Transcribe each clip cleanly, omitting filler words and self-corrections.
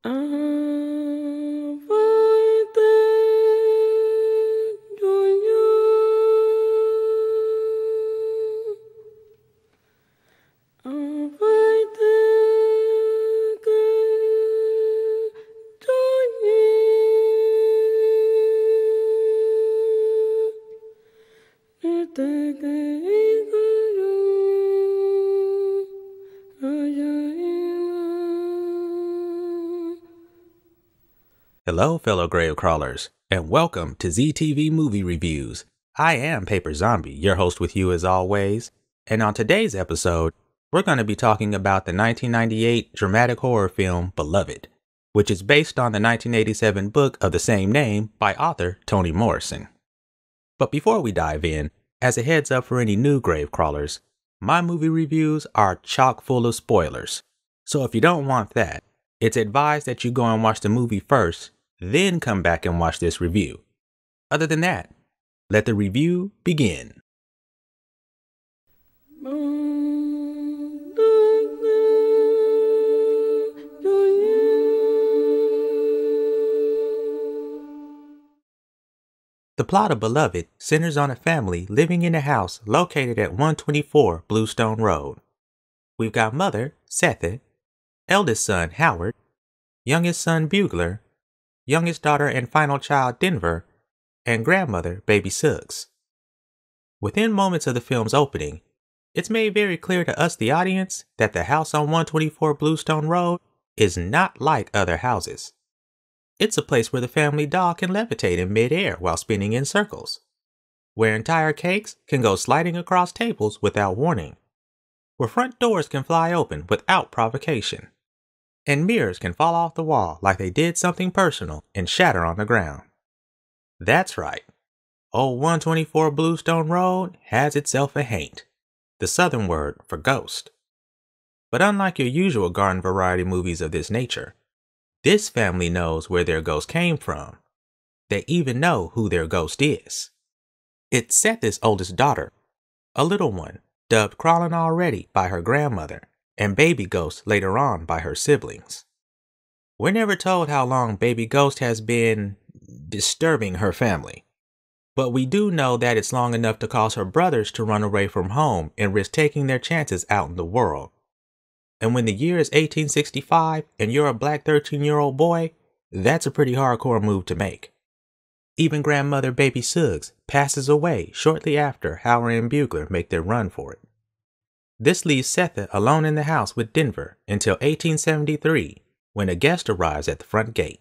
Hello, fellow grave crawlers, and welcome to ZTV Movie Reviews. I am Paiper Zombie, your host with you as always, and on today's episode, we're going to be talking about the 1998 dramatic horror film Beloved, which is based on the 1987 book of the same name by author Toni Morrison. But before we dive in, as a heads up for any new grave crawlers, my movie reviews are chock full of spoilers. So if you don't want that, it's advised that you go and watch the movie first, then come back and watch this review. Other than that, let the review begin. The plot of Beloved centers on a family living in a house located at 124 Bluestone Road. We've got mother, Sethe, eldest son, Howard, youngest son, Bugler, youngest daughter and final child, Denver, and grandmother, baby Suggs. Within moments of the film's opening, it's made very clear to us, the audience, that the house on 124 Bluestone Road is not like other houses. It's a place where the family dog can levitate in midair while spinning in circles, where entire cakes can go sliding across tables without warning, where front doors can fly open without provocation, and mirrors can fall off the wall like they did something personal and shatter on the ground. That's right. Old 124 Bluestone Road has itself a haint, the southern word for ghost. But unlike your usual garden variety movies of this nature, this family knows where their ghost came from. They even know who their ghost is. It's Sethe's oldest daughter, a little one, dubbed Crawling Already by her grandmother, and Baby Ghost later on by her siblings. We're never told how long Baby Ghost has been disturbing her family, but we do know that it's long enough to cause her brothers to run away from home and risk taking their chances out in the world. And when the year is 1865 and you're a black 13-year-old boy, that's a pretty hardcore move to make. Even grandmother Baby Suggs passes away shortly after Howard and Bugler make their run for it. This leaves Sethe alone in the house with Denver until 1873, when a guest arrives at the front gate.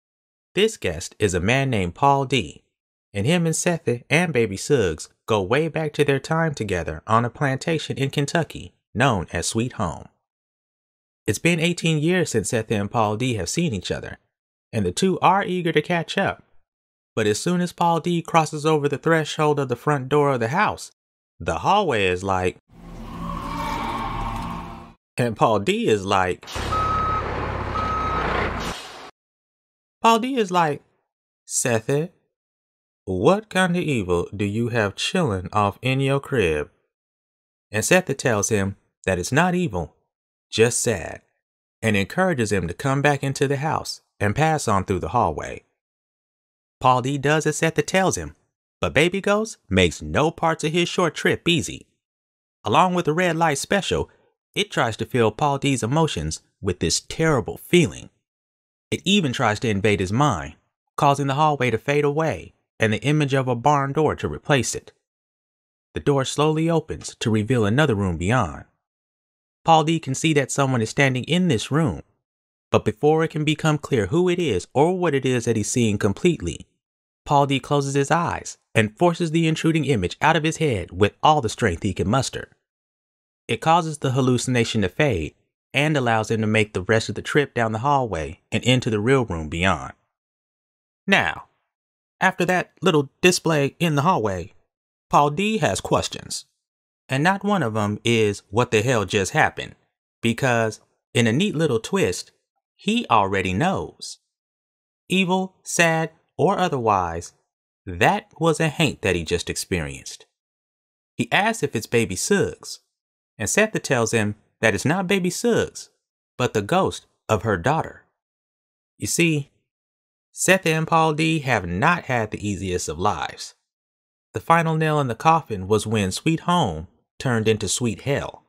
This guest is a man named Paul D, and him and Sethe and Baby Suggs go way back to their time together on a plantation in Kentucky known as Sweet Home. It's been 18 years since Sethe and Paul D have seen each other, and the two are eager to catch up. But as soon as Paul D crosses over the threshold of the front door of the house, the hallway is like, and Paul D is like, Sethe, what kind of evil do you have chilling off in your crib? And Sethe tells him that it's not evil, just sad, and encourages him to come back into the house and pass on through the hallway. Paul D does as Sethe tells him, but Baby Ghost makes no parts of his short trip easy. Along with the red light special, it tries to fill Paul D's emotions with this terrible feeling. It even tries to invade his mind, causing the hallway to fade away and the image of a barn door to replace it. The door slowly opens to reveal another room beyond. Paul D can see that someone is standing in this room, but before it can become clear who it is or what it is that he's seeing completely, Paul D closes his eyes and forces the intruding image out of his head with all the strength he can muster. It causes the hallucination to fade and allows him to make the rest of the trip down the hallway and into the real room beyond. Now, after that little display in the hallway, Paul D has questions. And not one of them is what the hell just happened, because in a neat little twist, he already knows. Evil, sad, or otherwise, that was a haint that he just experienced. He asks if it's Baby Suggs, and Sethe tells him that it's not Baby Suggs, but the ghost of her daughter. You see, Seth and Paul D have not had the easiest of lives. The final nail in the coffin was when Sweet Home turned into Sweet Hell.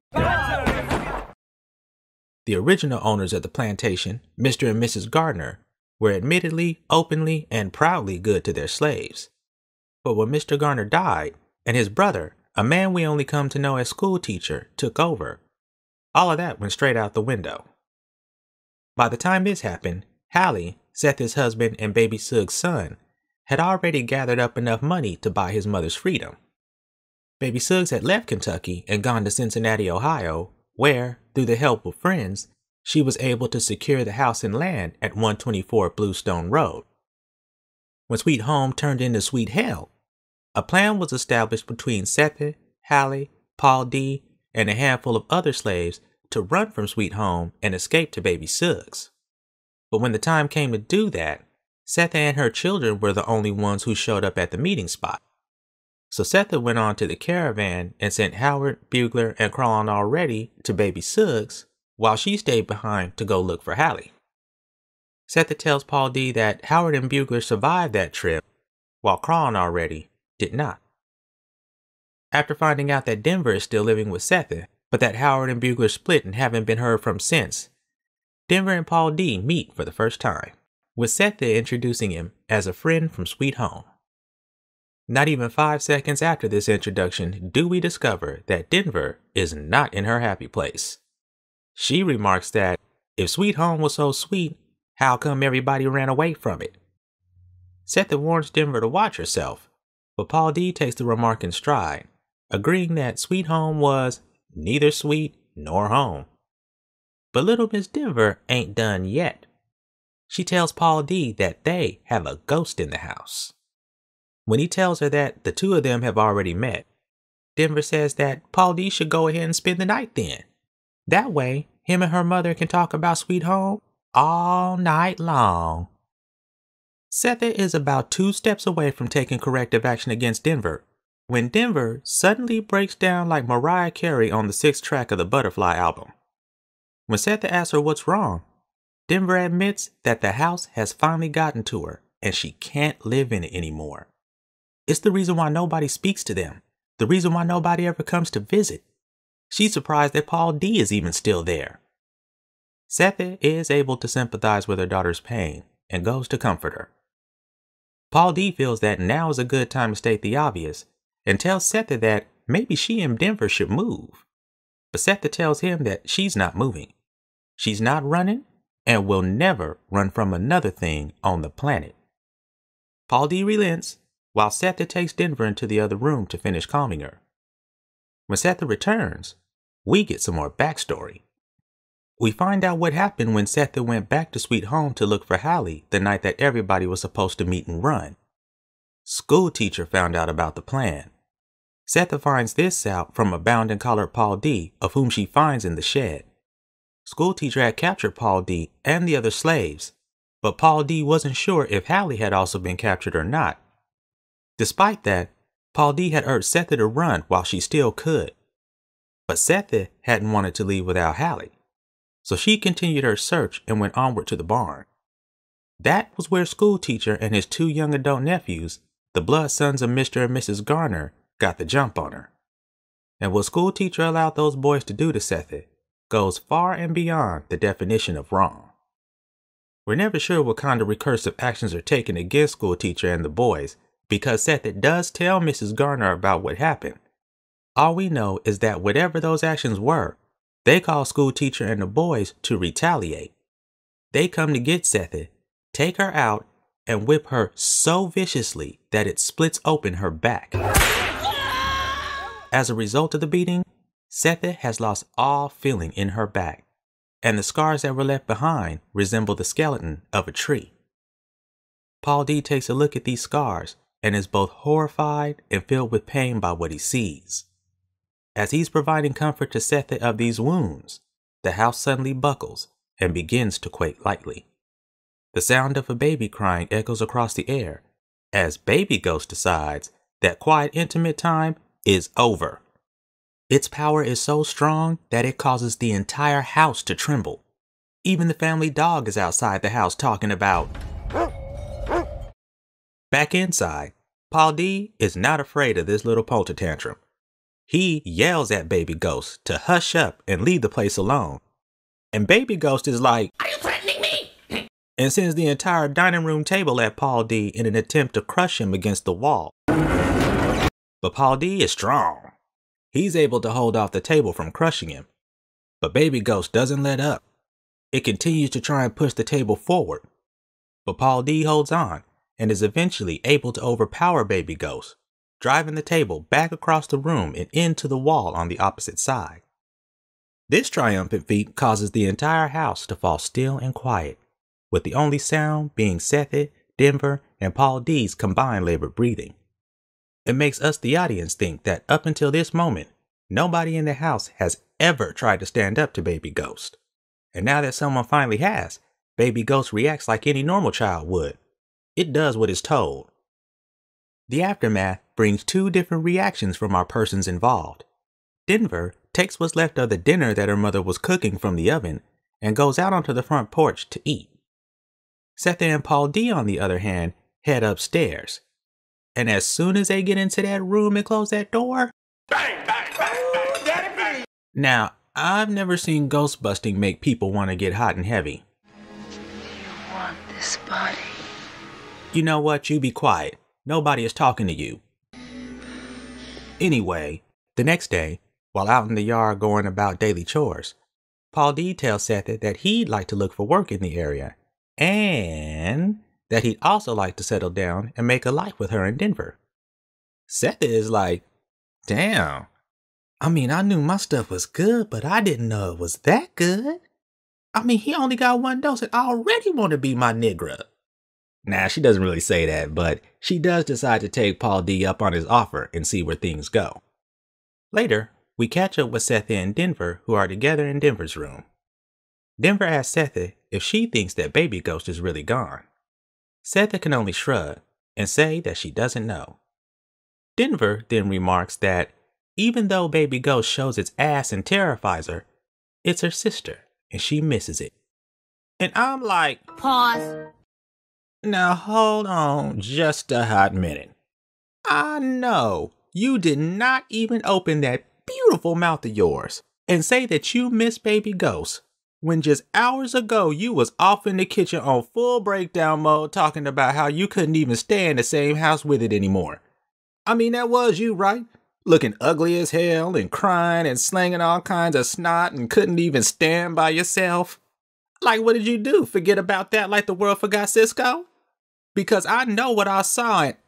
The original owners of the plantation, Mr. and Mrs. Gardner, were admittedly, openly, and proudly good to their slaves. But when Mr. Gardner died, and his brother, a man we only come to know as school teacher, took over, all of that went straight out the window. By the time this happened, Hallie, Seth's husband and baby Sug's son, had already gathered up enough money to buy his mother's freedom. Baby Suggs had left Kentucky and gone to Cincinnati, Ohio, where, through the help of friends, she was able to secure the house and land at 124 Bluestone Road. When Sweet Home turned into Sweet Hell, a plan was established between Seth, Hallie, Paul D, and a handful of other slaves to run from Sweet Home and escape to baby Suggs. But when the time came to do that, Seth and her children were the only ones who showed up at the meeting spot. So Seth went on to the caravan and sent Howard, Bugler, and Crawlin Already to baby Suggs, while she stayed behind to go look for Hallie. Seth tells Paul D that Howard and Bugler survived that trip, while Crawlin Already did not. After finding out that Denver is still living with Seth, but that Howard and Bugler split and haven't been heard from since, Denver and Paul D meet for the first time, with Seth introducing him as a friend from Sweet Home. Not even 5 seconds after this introduction do we discover that Denver is not in her happy place. She remarks that if Sweet Home was so sweet, how come everybody ran away from it? Seth warns Denver to watch herself, but Paul D takes the remark in stride, agreeing that Sweet Home was neither sweet nor home. But little Miss Denver ain't done yet. She tells Paul D that they have a ghost in the house. When he tells her that the two of them have already met, Denver says that Paul D should go ahead and spend the night then. That way, him and her mother can talk about Sweet Home all night long. Seth is about 2 steps away from taking corrective action against Denver, when Denver suddenly breaks down like Mariah Carey on the 6th track of the Butterfly album. When Seth asks her what's wrong, Denver admits that the house has finally gotten to her and she can't live in it anymore. It's the reason why nobody speaks to them, the reason why nobody ever comes to visit. She's surprised that Paul D is even still there. Seth is able to sympathize with her daughter's pain and goes to comfort her. Paul D feels that now is a good time to state the obvious and tells Seth that maybe she and Denver should move. But Seth tells him that she's not moving. She's not running and will never run from another thing on the planet. Paul D relents while Seth takes Denver into the other room to finish calming her. When Seth returns, we get some more backstory. We find out what happened when Seth went back to Sweet Home to look for Hallie the night that everybody was supposed to meet and run. School teacher found out about the plan. Seth finds this out from a bound and collared Paul D, of whom she finds in the shed. School teacher had captured Paul D and the other slaves, but Paul D wasn't sure if Hallie had also been captured or not. Despite that, Paul D had urged Seth to run while she still could. But Seth hadn't wanted to leave without Hallie, so she continued her search and went onward to the barn. That was where school teacher and his 2 young adult nephews, the blood sons of Mr. and Mrs. Garner, got the jump on her. And what school teacher allowed those boys to do to Seth goes far and beyond the definition of wrong. We're never sure what kind of recursive actions are taken against school teacher and the boys, because Seth does tell Mrs. Garner about what happened. All we know is that whatever those actions were, they call school teacher and the boys to retaliate. They come to get Seth, take her out, and whip her so viciously that it splits open her back. As a result of the beating, Seth has lost all feeling in her back, and the scars that were left behind resemble the skeleton of a tree. Paul D takes a look at these scars and is both horrified and filled with pain by what he sees. As he's providing comfort to Seth of these wounds, the house suddenly buckles and begins to quake lightly. The sound of a baby crying echoes across the air as Baby Ghost decides that quiet, intimate time is over. Its power is so strong that it causes the entire house to tremble. Even the family dog is outside the house talking about. Back inside, Paul D is not afraid of this little polter tantrum. He yells at Baby Ghost to hush up and leave the place alone. And Baby Ghost is like, "Are you threatening me?" and sends the entire dining room table at Paul D in an attempt to crush him against the wall. But Paul D is strong. He's able to hold off the table from crushing him. But Baby Ghost doesn't let up. It continues to try and push the table forward. But Paul D holds on and is eventually able to overpower Baby Ghost, driving the table back across the room and into the wall on the opposite side. This triumphant feat causes the entire house to fall still and quiet, with the only sound being Seth, Denver, and Paul D's combined labored breathing. It makes us, the audience, think that up until this moment, nobody in the house has ever tried to stand up to Baby Ghost. And now that someone finally has, Baby Ghost reacts like any normal child would. It does what it's told. The aftermath brings two different reactions from our persons involved. Denver takes what's left of the dinner that her mother was cooking from the oven and goes out onto the front porch to eat. Seth and Paul D, on the other hand, head upstairs. And as soon as they get into that room and close that door, bang, bang, bang, bang, daddy, bang. Now, I've never seen ghost busting make people want to get hot and heavy. You want this body? You know what? You be quiet. Nobody is talking to you. Anyway, the next day, while out in the yard going about daily chores, Paul D tells Seth that he'd like to look for work in the area, and that he'd also like to settle down and make a life with her in Denver. Seth is like, damn. I mean, I knew my stuff was good, but I didn't know it was that good. I mean, he only got one dose and I already want to be my nigga. Nah, she doesn't really say that, but she does decide to take Paul D up on his offer and see where things go. Later, we catch up with Seth and Denver, who are together in Denver's room. Denver asks Seth if she thinks that Baby Ghost is really gone. Seth can only shrug and say that she doesn't know. Denver then remarks that even though Baby Ghost shows its ass and terrifies her, it's her sister and she misses it. And I'm like, Pause. Now hold on just a hot minute. I know you did not even open that beautiful mouth of yours and say that you miss Baby Ghost when just hours ago you was off in the kitchen on full breakdown mode talking about how you couldn't even stay in the same house with it anymore. I mean, that was you, right? Looking ugly as hell and crying and slanging all kinds of snot and couldn't even stand by yourself. Like, what did you do? Forget about that like the world forgot Cisco? Because I know what I saw and...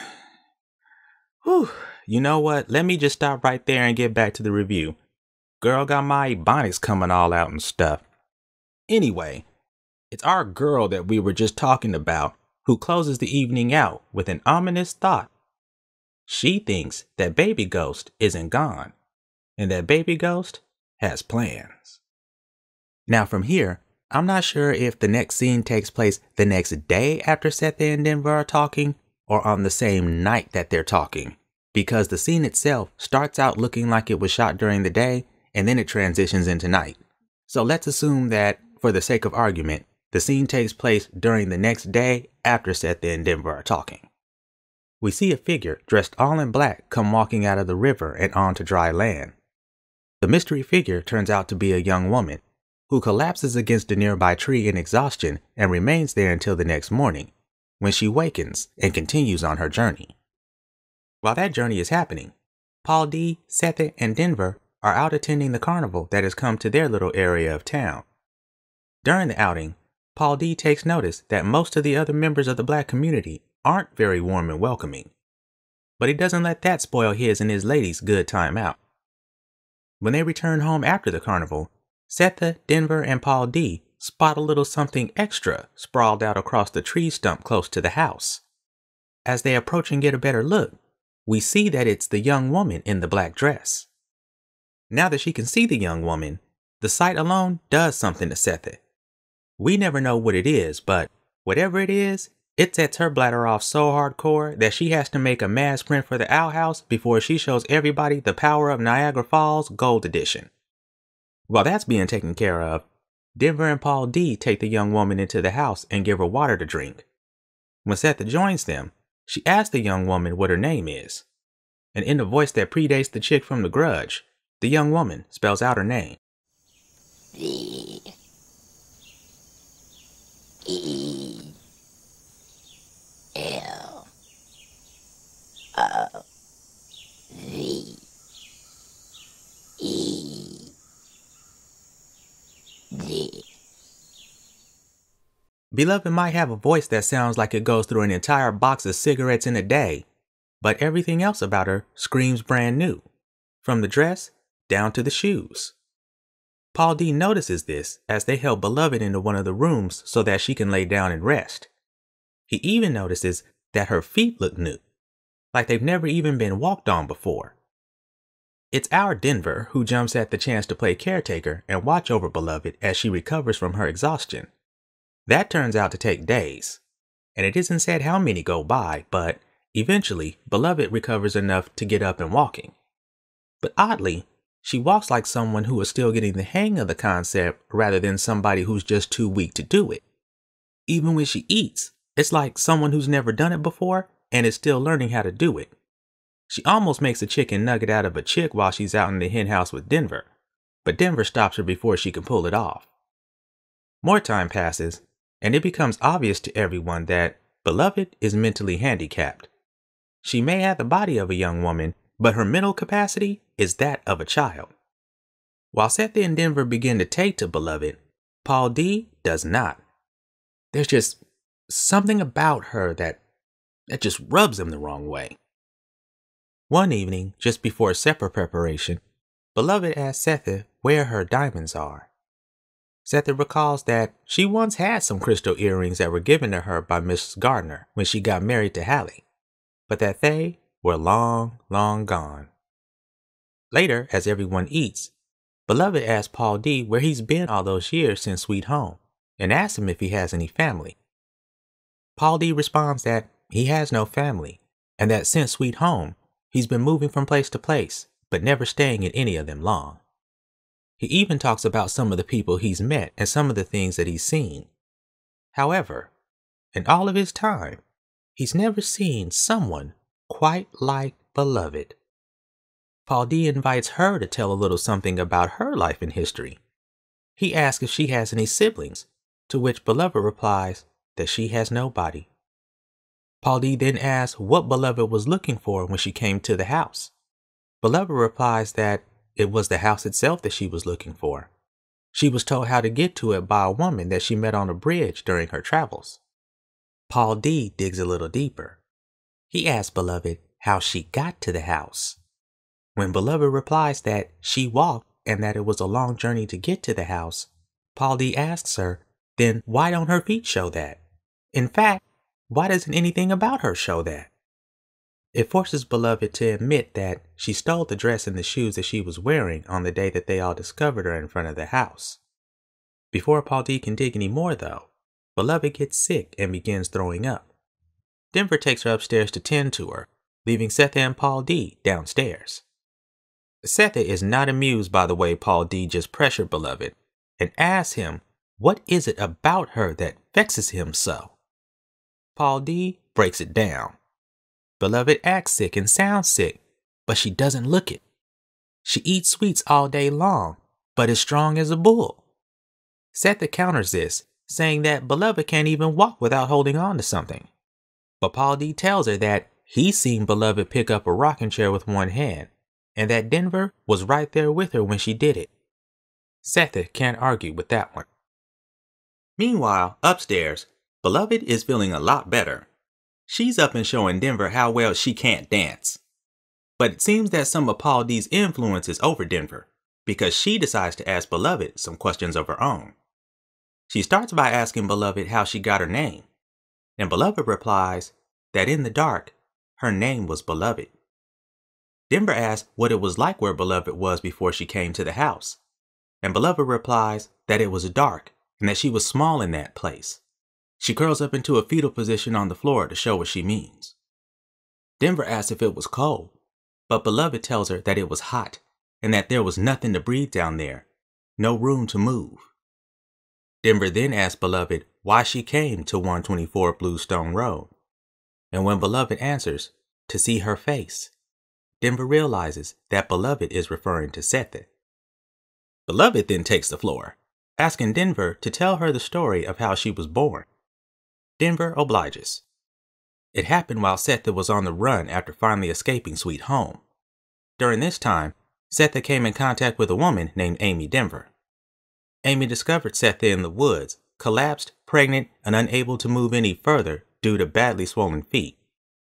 Whew. You know what? Let me just stop right there and get back to the review. Girl got my ebonics coming all out and stuff. Anyway, it's our girl that we were just talking about who closes the evening out with an ominous thought. She thinks that Baby Ghost isn't gone and that Baby Ghost has plans. Now from here, I'm not sure if the next scene takes place the next day after Seth and Denver are talking or on the same night that they're talking, because the scene itself starts out looking like it was shot during the day and then it transitions into night. So let's assume that, for the sake of argument, the scene takes place during the next day after Seth and Denver are talking. We see a figure dressed all in black come walking out of the river and onto dry land. The mystery figure turns out to be a young woman who collapses against a nearby tree in exhaustion and remains there until the next morning, when she wakens and continues on her journey. While that journey is happening, Paul D, Seth, and Denver are out attending the carnival that has come to their little area of town. During the outing, Paul D takes notice that most of the other members of the black community aren't very warm and welcoming, but he doesn't let that spoil his and his lady's good time out. When they return home after the carnival, Seth, Denver, and Paul D spot a little something extra sprawled out across the tree stump close to the house. As they approach and get a better look, we see that it's the young woman in the black dress. Now that she can see the young woman, the sight alone does something to Seth. We never know what it is, but whatever it is, it sets her bladder off so hardcore that she has to make a mad sprint for the outhouse before she shows everybody the power of Niagara Falls Gold Edition. While that's being taken care of, Denver and Paul D take the young woman into the house and give her water to drink. When Setha joins them, she asks the young woman what her name is. And in a voice that predates the chick from The Grudge, the young woman spells out her name. V-E-L-O-V-E-D. Beloved might have a voice that sounds like it goes through an entire box of cigarettes in a day, but everything else about her screams brand new, from the dress down to the shoes. Paul D notices this as they help Beloved into one of the rooms so that she can lay down and rest. He even notices that her feet look new, like they've never even been walked on before. It's our Denver who jumps at the chance to play caretaker and watch over Beloved as she recovers from her exhaustion. That turns out to take days, and it isn't said how many go by, but eventually Beloved recovers enough to get up and walking. But oddly, she walks like someone who is still getting the hang of the concept rather than somebody who's just too weak to do it. Even when she eats, it's like someone who's never done it before and is still learning how to do it. She almost makes a chicken nugget out of a chick while she's out in the hen house with Denver, but Denver stops her before she can pull it off. More time passes, and it becomes obvious to everyone that Beloved is mentally handicapped. She may have the body of a young woman, but her mental capacity is that of a child. While Setha and Denver begin to take to Beloved, Paul D does not. There's just something about her that just rubs him the wrong way. One evening, just before supper preparation, Beloved asks Setha where her diamonds are. Setha recalls that she once had some crystal earrings that were given to her by Mrs. Gardner when she got married to Hallie, but that they were long, long gone. Later, as everyone eats, Beloved asks Paul D where he's been all those years since Sweet Home, and asks him if he has any family. Paul D responds that he has no family, and that since Sweet Home, he's been moving from place to place, but never staying in any of them long. He even talks about some of the people he's met and some of the things that he's seen. However, in all of his time, he's never seen someone quite like Beloved. Paul D invites her to tell a little something about her life and history. He asks if she has any siblings, to which Beloved replies that she has nobody. Paul D then asks what Beloved was looking for when she came to the house. Beloved replies that it was the house itself that she was looking for. She was told how to get to it by a woman that she met on a bridge during her travels. Paul D digs a little deeper. He asks Beloved how she got to the house. When Beloved replies that she walked and that it was a long journey to get to the house, Paul D asks her, then why don't her feet show that? In fact, why doesn't anything about her show that? It forces Beloved to admit that she stole the dress and the shoes that she was wearing on the day that they all discovered her in front of the house. Before Paul D can dig any more though, Beloved gets sick and begins throwing up. Denver takes her upstairs to tend to her, leaving Setha and Paul D downstairs. Setha is not amused by the way Paul D just pressured Beloved and asks him what is it about her that vexes him so. Paul D breaks it down. Beloved acts sick and sounds sick, but she doesn't look it. She eats sweets all day long, but is strong as a bull. Setha counters this, saying that Beloved can't even walk without holding on to something. But Paul D tells her that he's seen Beloved pick up a rocking chair with one hand, and that Denver was right there with her when she did it. Setha can't argue with that one. Meanwhile, upstairs, Beloved is feeling a lot better. She's up and showing Denver how well she can't dance. But it seems that some of Paul D's influence is over Denver, because she decides to ask Beloved some questions of her own. She starts by asking Beloved how she got her name, and Beloved replies that in the dark, her name was Beloved. Denver asks what it was like where Beloved was before she came to the house, and Beloved replies that it was dark and that she was small in that place. She curls up into a fetal position on the floor to show what she means. Denver asks if it was cold, but Beloved tells her that it was hot and that there was nothing to breathe down there, no room to move. Denver then asks Beloved why she came to 124 Bluestone Road. And when Beloved answers, to see her face, Denver realizes that Beloved is referring to Sethe. Beloved then takes the floor, asking Denver to tell her the story of how she was born. Denver obliges. It happened while Sethe was on the run after finally escaping Sweet Home. During this time, Sethe came in contact with a woman named Amy Denver. Amy discovered Sethe in the woods, collapsed, pregnant, and unable to move any further due to badly swollen feet.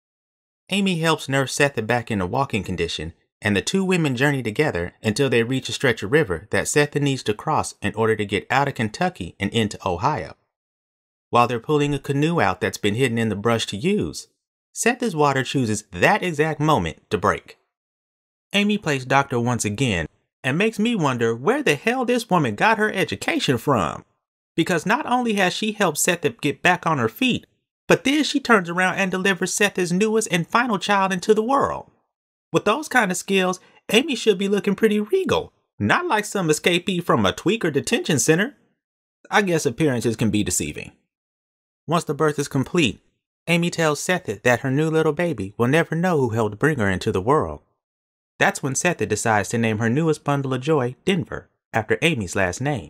Amy helps nurse Sethe back into walking condition, and the two women journey together until they reach a stretch of river that Sethe needs to cross in order to get out of Kentucky and into Ohio. While they're pulling a canoe out that's been hidden in the brush to use, Sethe's water chooses that exact moment to break. Amy plays doctor once again and makes me wonder where the hell this woman got her education from. Because not only has she helped Sethe get back on her feet, but then she turns around and delivers Sethe's newest and final child into the world. With those kind of skills, Amy should be looking pretty regal, not like some escapee from a tweaker detention center. I guess appearances can be deceiving. Once the birth is complete, Amy tells Sethe that her new little baby will never know who helped bring her into the world. That's when Sethe decides to name her newest bundle of joy Denver, after Amy's last name.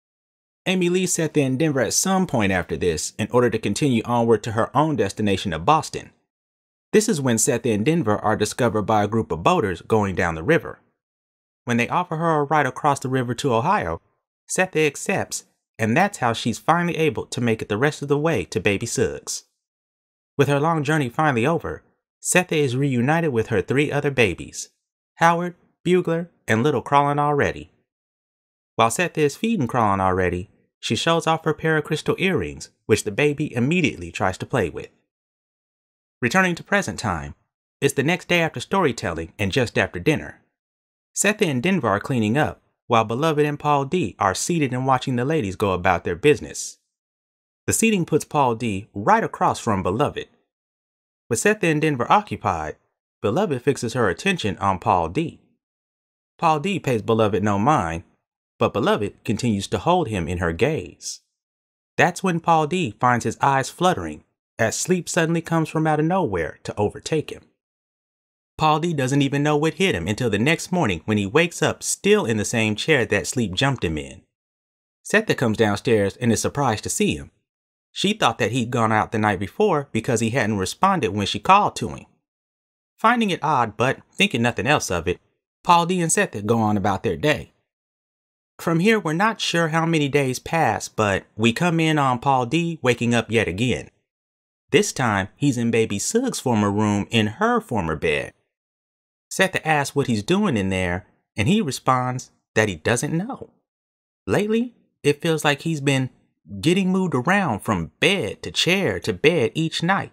Amy leaves Sethe and Denver at some point after this in order to continue onward to her own destination of Boston. This is when Sethe and Denver are discovered by a group of boaters going down the river. When they offer her a ride across the river to Ohio, Sethe accepts, and that's how she's finally able to make it the rest of the way to baby Suggs. With her long journey finally over, Sethe is reunited with her 3 other babies, Howard, Bugler, and Little Crawlin' Already. While Sethe is feeding Crawlin' Already, she shows off her pair of crystal earrings, which the baby immediately tries to play with. Returning to present time, it's the next day after storytelling and just after dinner. Sethe and Denver are cleaning up, while Beloved and Paul D are seated and watching the ladies go about their business. The seating puts Paul D right across from Beloved. With Sethe and Denver occupied, Beloved fixes her attention on Paul D. Paul D pays Beloved no mind, but Beloved continues to hold him in her gaze. That's when Paul D finds his eyes fluttering as sleep suddenly comes from out of nowhere to overtake him. Paul D doesn't even know what hit him until the next morning when he wakes up still in the same chair that sleep jumped him in. Sethe comes downstairs and is surprised to see him. She thought that he'd gone out the night before because he hadn't responded when she called to him. Finding it odd but thinking nothing else of it, Paul D and Sethe go on about their day. From here, we're not sure how many days pass, but we come in on Paul D waking up yet again. This time, he's in baby Suggs' former room in her former bed. Sethe asks what he's doing in there, and he responds that he doesn't know. Lately, it feels like he's been getting moved around from bed to chair to bed each night.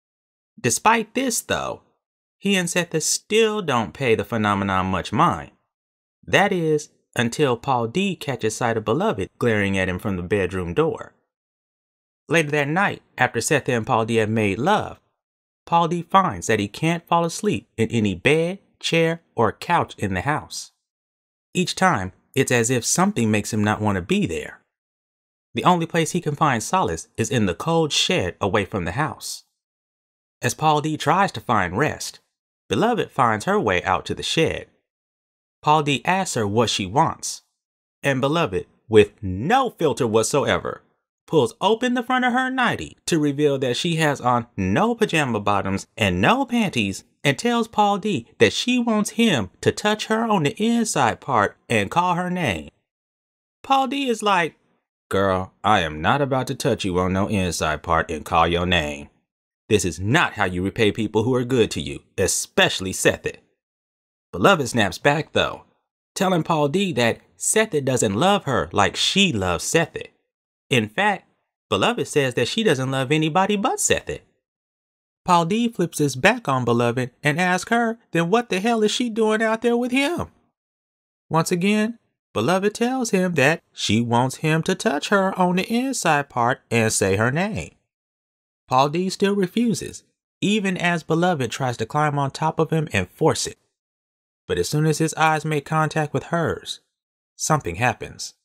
Despite this, though, he and Sethe still don't pay the phenomenon much mind. That is, until Paul D catches sight of Beloved glaring at him from the bedroom door. Later that night, after Sethe and Paul D have made love, Paul D finds that he can't fall asleep in any bed, chair, or couch in the house. Each time, it's as if something makes him not want to be there. The only place he can find solace is in the cold shed away from the house. As Paul D tries to find rest, Beloved finds her way out to the shed. Paul D asks her what she wants, and Beloved, with no filter whatsoever, pulls open the front of her nightie to reveal that she has on no pajama bottoms and no panties, and tells Paul D that she wants him to touch her on the inside part and call her name. Paul D is like, "Girl, I am not about to touch you on no inside part and call your name. This is not how you repay people who are good to you, especially Sethe." Beloved snaps back though, telling Paul D that Sethe doesn't love her like she loves Sethe. In fact, Beloved says that she doesn't love anybody but Sethe. Paul D flips his back on Beloved and asks her, then what the hell is she doing out there with him? Once again, Beloved tells him that she wants him to touch her on the inside part and say her name. Paul D still refuses, even as Beloved tries to climb on top of him and force it. But as soon as his eyes make contact with hers, something happens.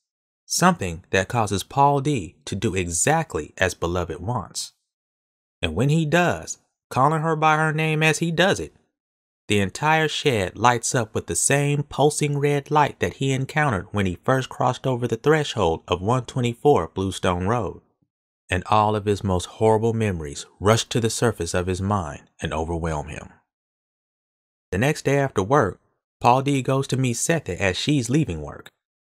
something that causes Paul D to do exactly as Beloved wants. And when he does, calling her by her name as he does it, the entire shed lights up with the same pulsing red light that he encountered when he first crossed over the threshold of 124 Bluestone Road. And all of his most horrible memories rush to the surface of his mind and overwhelm him. The next day after work, Paul D goes to meet Sethe as she's leaving work.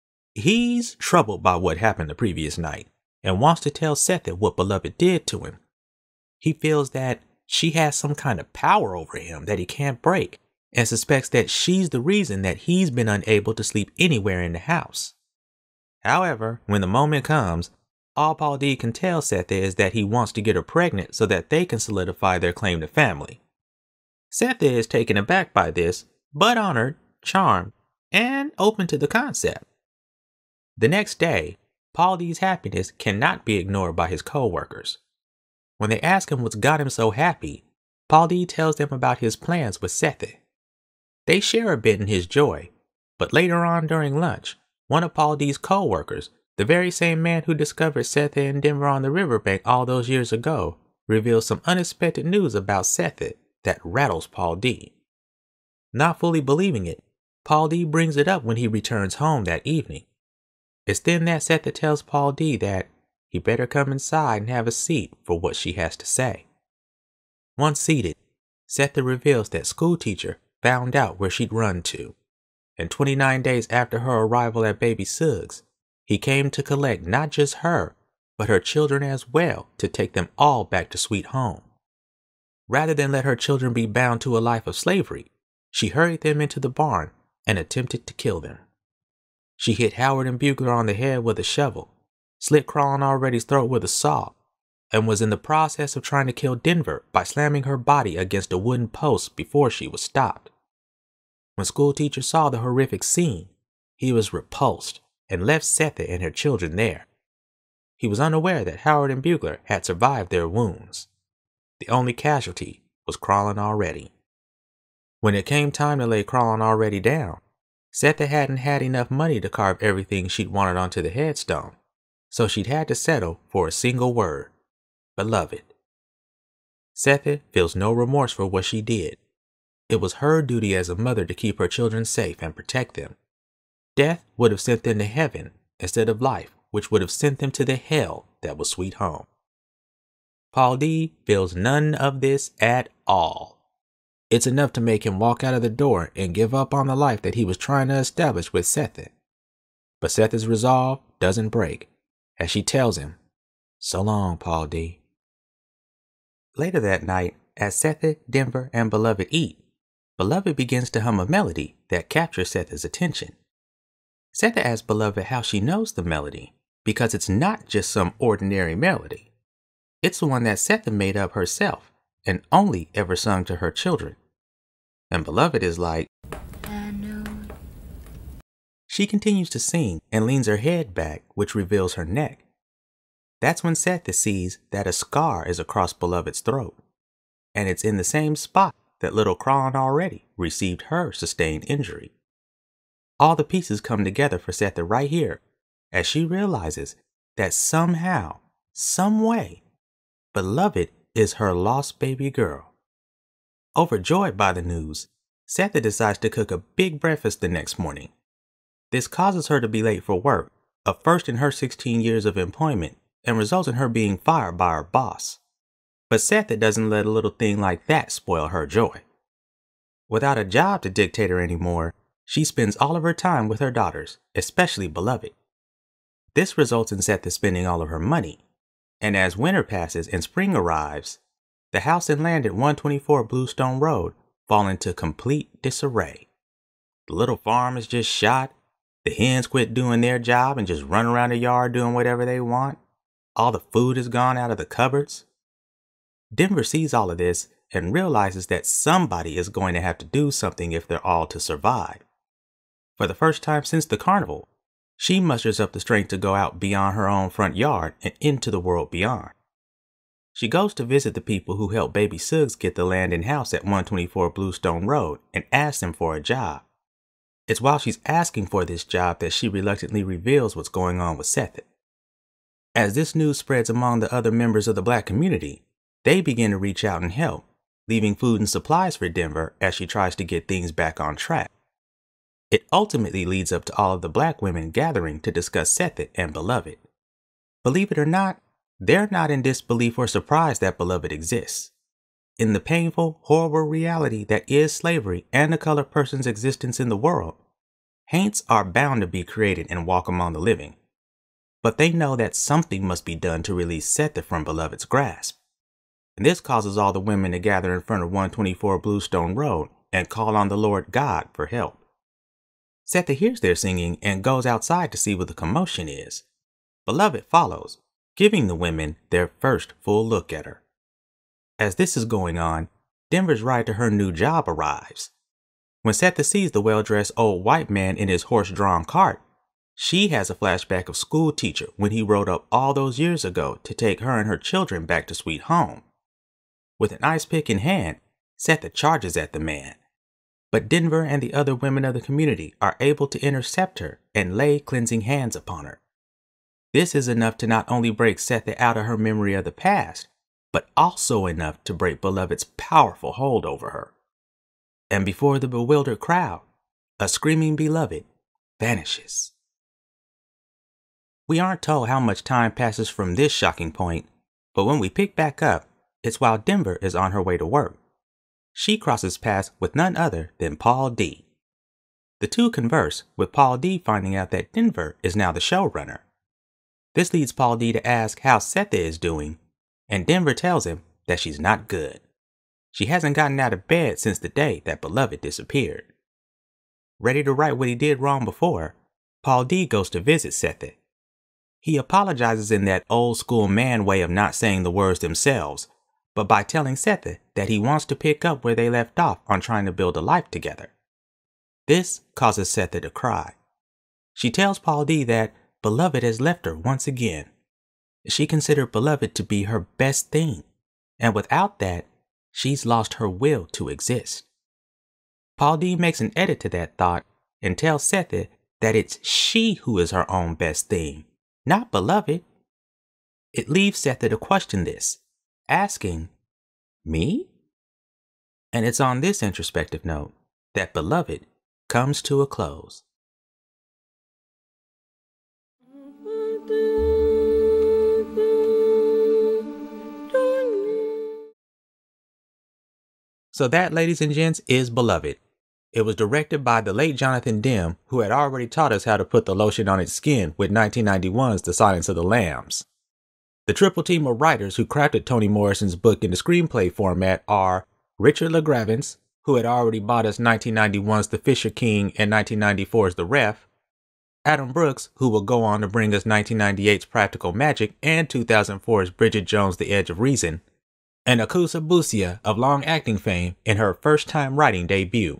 He's troubled by what happened the previous night and wants to tell Sethe what Beloved did to him. He feels that she has some kind of power over him that he can't break and suspects that she's the reason that he's been unable to sleep anywhere in the house. However, when the moment comes, all Paul D can tell Sethe is that he wants to get her pregnant so that they can solidify their claim to family. Sethe is taken aback by this, but honored, charmed, and open to the concept. The next day, Paul D's happiness cannot be ignored by his co-workers. When they ask him what's got him so happy, Paul D tells them about his plans with Sethe. They share a bit in his joy, but later on during lunch, one of Paul D's co-workers, the very same man who discovered Sethe in Denver on the riverbank all those years ago, reveals some unexpected news about Sethe that rattles Paul D. Not fully believing it, Paul D brings it up when he returns home that evening. It's then that Sethe tells Paul D that he better come inside and have a seat for what she has to say. Once seated, Sethe reveals that schoolteacher found out where she'd run to, and 29 days after her arrival at Baby Suggs, he came to collect not just her, but her children as well to take them all back to Sweet Home. Rather than let her children be bound to a life of slavery, she hurried them into the barn and attempted to kill them. She hit Howard and Bugler on the head with a shovel, slit Crawlin' Already's throat with a saw, and was in the process of trying to kill Denver by slamming her body against a wooden post before she was stopped. When schoolteacher saw the horrific scene, he was repulsed and left Sethe and her children there. He was unaware that Howard and Bugler had survived their wounds. The only casualty was Crawlin' Already. When it came time to lay Crawlin' Already down, Sethe hadn't had enough money to carve everything she'd wanted onto the headstone, so she'd had to settle for a single word: Beloved. Sethe feels no remorse for what she did. It was her duty as a mother to keep her children safe and protect them. Death would have sent them to heaven instead of life, which would have sent them to the hell that was Sweet Home. Paul D feels none of this at all. It's enough to make him walk out of the door and give up on the life that he was trying to establish with Sethe. But Sethe's resolve doesn't break, as she tells him, "So long, Paul D." Later that night, as Sethe, Denver, and Beloved eat, Beloved begins to hum a melody that captures Sethe's attention. Sethe asks Beloved how she knows the melody, because it's not just some ordinary melody. It's the one that Sethe made up herself and only ever sung to her children. And Beloved is like, I know. She continues to sing and leans her head back, which reveals her neck. That's when Sethe sees that a scar is across Beloved's throat, and it's in the same spot that little Crawlin' Already received her sustained injury. All the pieces come together for Sethe right here, as she realizes that somehow, some way, Beloved is her lost baby girl. Overjoyed by the news, Sethe decides to cook a big breakfast the next morning. This causes her to be late for work, a first in her 16 years of employment, and results in her being fired by her boss. But Sethe doesn't let a little thing like that spoil her joy. Without a job to dictate her anymore, she spends all of her time with her daughters, especially Beloved. This results in Sethe spending all of her money, and as winter passes and spring arrives, the house and land at 124 Bluestone Road fall into complete disarray. The little farm is just shot, the hens quit doing their job and just run around the yard doing whatever they want, all the food is gone out of the cupboards. Denver sees all of this and realizes that somebody is going to have to do something if they're all to survive. For the first time since the carnival, she musters up the strength to go out beyond her own front yard and into the world beyond. She goes to visit the people who helped Baby Suggs get the land and house at 124 Bluestone Road and asks them for a job. It's while she's asking for this job that she reluctantly reveals what's going on with Seth. As this news spreads among the other members of the Black community, they begin to reach out and help, leaving food and supplies for Denver as she tries to get things back on track. It ultimately leads up to all of the Black women gathering to discuss Seth and Beloved. Believe it or not, they're not in disbelief or surprise that Beloved exists. In the painful, horrible reality that is slavery and a colored person's existence in the world, haints are bound to be created and walk among the living. But they know that something must be done to release Seth from Beloved's grasp. And this causes all the women to gather in front of 124 Bluestone Road and call on the Lord God for help. Seth hears their singing and goes outside to see what the commotion is. Beloved follows, giving the women their first full look at her. As this is going on, Denver's ride to her new job arrives. When Seth sees the well-dressed old white man in his horse-drawn cart, she has a flashback of school teacher when he rode up all those years ago to take her and her children back to sweet home. With an ice pick in hand, Seth charges at the man. But Denver and the other women of the community are able to intercept her and lay cleansing hands upon her. This is enough to not only break Seth out of her memory of the past, but also enough to break Beloved's powerful hold over her. And before the bewildered crowd, a screaming Beloved vanishes. We aren't told how much time passes from this shocking point, but when we pick back up, it's while Denver is on her way to work. She crosses paths with none other than Paul D. The two converse, with Paul D finding out that Denver is now the showrunner. This leads Paul D to ask how Seth is doing, and Denver tells him that she's not good. She hasn't gotten out of bed since the day that Beloved disappeared. Ready to right what he did wrong before, Paul D goes to visit Seth. He apologizes in that old school man way of not saying the words themselves, but by telling Seth that he wants to pick up where they left off on trying to build a life together. This causes Seth to cry. She tells Paul D that Beloved has left her once again. She considered Beloved to be her best thing, and without that, she's lost her will to exist. Paul D makes an edit to that thought and tells Seth that it's she who is her own best thing, not Beloved. It leaves Seth to question this, asking, me? And it's on this introspective note that Beloved comes to a close. So that, ladies and gents, is Beloved. It was directed by the late Jonathan Demme, who had already taught us how to put the lotion on its skin with 1991's The Silence of the Lambs. The triple team of writers who crafted Toni Morrison's book in the screenplay format are Richard LaGravens, who had already bought us 1991's The Fisher King and 1994's The Ref, Adam Brooks, who will go on to bring us 1998's Practical Magic and 2004's Bridget Jones' The Edge of Reason, and Akusa Busia of long acting fame in her first-time writing debut.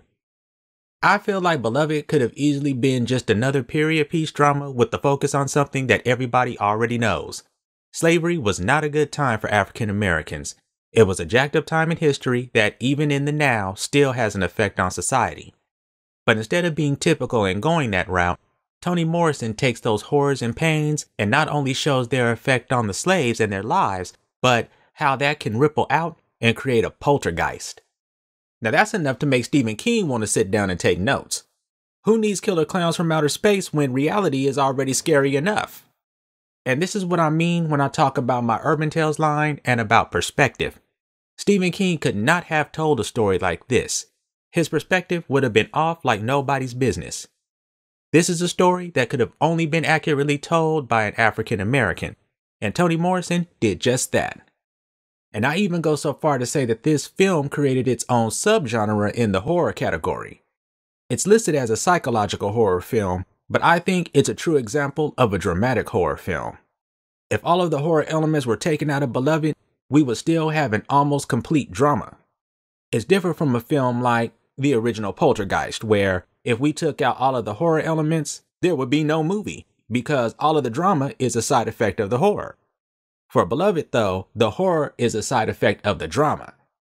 I feel like Beloved could have easily been just another period piece drama with the focus on something that everybody already knows. Slavery was not a good time for African Americans. It was a jacked up time in history that even in the now still has an effect on society. But instead of being typical and going that route, Toni Morrison takes those horrors and pains and not only shows their effect on the slaves and their lives, but how that can ripple out and create a poltergeist. Now that's enough to make Stephen King want to sit down and take notes. Who needs killer clowns from outer space when reality is already scary enough? And this is what I mean when I talk about my Urban Tales line and about perspective. Stephen King could not have told a story like this. His perspective would have been off like nobody's business. This is a story that could have only been accurately told by an African American, and Toni Morrison did just that. And I even go so far to say that this film created its own subgenre in the horror category. It's listed as a psychological horror film, but I think it's a true example of a dramatic horror film. If all of the horror elements were taken out of Beloved, we would still have an almost complete drama. It's different from a film like the original Poltergeist, where if we took out all of the horror elements, there would be no movie, because all of the drama is a side effect of the horror. For Beloved, though, the horror is a side effect of the drama.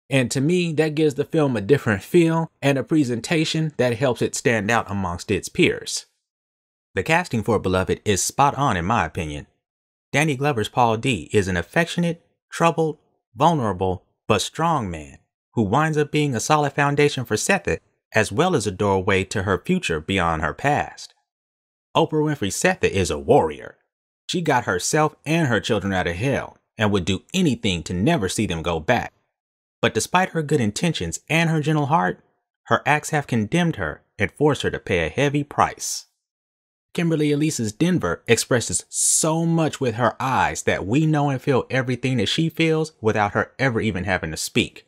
And to me, that gives the film a different feel and a presentation that helps it stand out amongst its peers. The casting for Beloved is spot on in my opinion. Danny Glover's Paul D is an affectionate, troubled, vulnerable, but strong man who winds up being a solid foundation for Sethe, as well as a doorway to her future beyond her past. Oprah Winfrey Sethe is a warrior. She got herself and her children out of hell and would do anything to never see them go back. But despite her good intentions and her gentle heart, her acts have condemned her and forced her to pay a heavy price. Kimberly Elise's Denver expresses so much with her eyes that we know and feel everything that she feels without her ever even having to speak.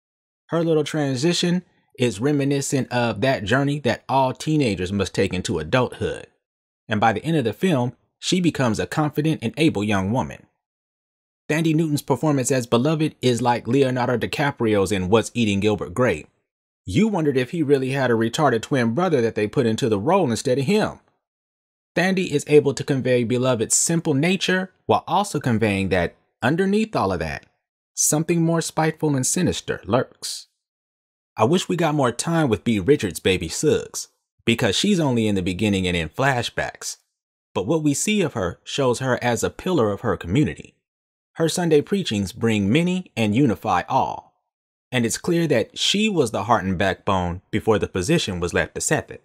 Her little transition is reminiscent of that journey that all teenagers must take into adulthood. And by the end of the film, she becomes a confident and able young woman. Thandie Newton's performance as Beloved is like Leonardo DiCaprio's in What's Eating Gilbert Grape. You wondered if he really had a retarded twin brother that they put into the role instead of him. Thandie is able to convey Beloved's simple nature while also conveying that underneath all of that, something more spiteful and sinister lurks. I wish we got more time with Beah Richards' baby Suggs, because she's only in the beginning and in flashbacks. But what we see of her shows her as a pillar of her community. Her Sunday preachings bring many and unify all. And it's clear that she was the heart and backbone before the position was left to Sethe.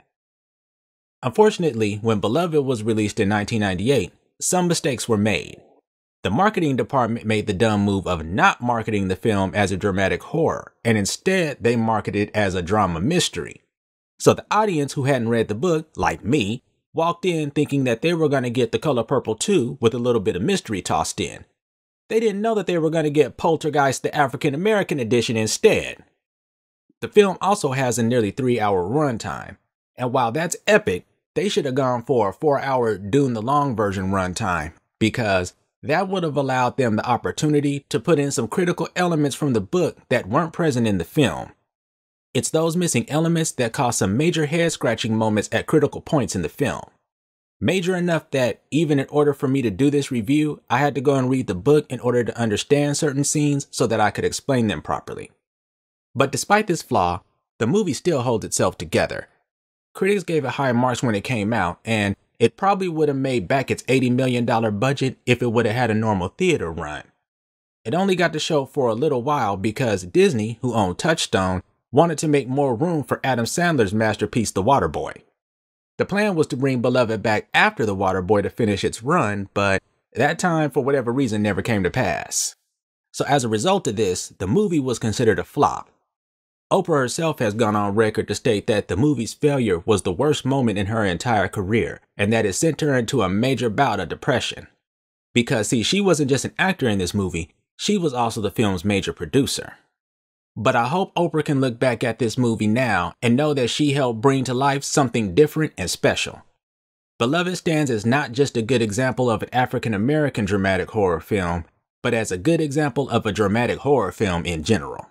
Unfortunately, when Beloved was released in 1998, some mistakes were made. The marketing department made the dumb move of not marketing the film as a dramatic horror, and instead they marketed it as a drama mystery. So the audience who hadn't read the book, like me, walked in thinking that they were going to get The Color Purple 2 with a little bit of mystery tossed in. They didn't know that they were going to get Poltergeist the African American edition instead. The film also has a nearly 3-hour runtime, and while that's epic, they should have gone for a 4-hour Dune the Long version runtime, because that would have allowed them the opportunity to put in some critical elements from the book that weren't present in the film. It's those missing elements that cause some major head-scratching moments at critical points in the film. Major enough that even in order for me to do this review, I had to go and read the book in order to understand certain scenes so that I could explain them properly. But despite this flaw, the movie still holds itself together. Critics gave it high marks when it came out, and it probably would have made back its $80 million budget if it would have had a normal theater run. It only got to show for a little while because Disney, who owned Touchstone, wanted to make more room for Adam Sandler's masterpiece The Waterboy. The plan was to bring Beloved back after The Waterboy to finish its run, but that time, for whatever reason, never came to pass. So as a result of this, the movie was considered a flop. Oprah herself has gone on record to state that the movie's failure was the worst moment in her entire career, and that it sent her into a major bout of depression. Because see, she wasn't just an actor in this movie, she was also the film's major producer. But I hope Oprah can look back at this movie now and know that she helped bring to life something different and special. Beloved stands as not just a good example of an African-American dramatic horror film, but as a good example of a dramatic horror film in general.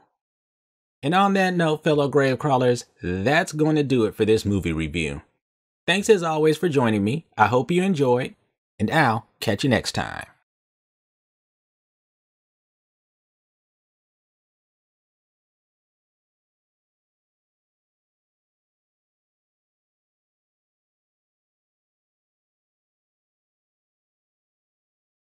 And on that note, fellow grave crawlers, that's going to do it for this movie review. Thanks as always for joining me. I hope you enjoyed, and I'll catch you next time.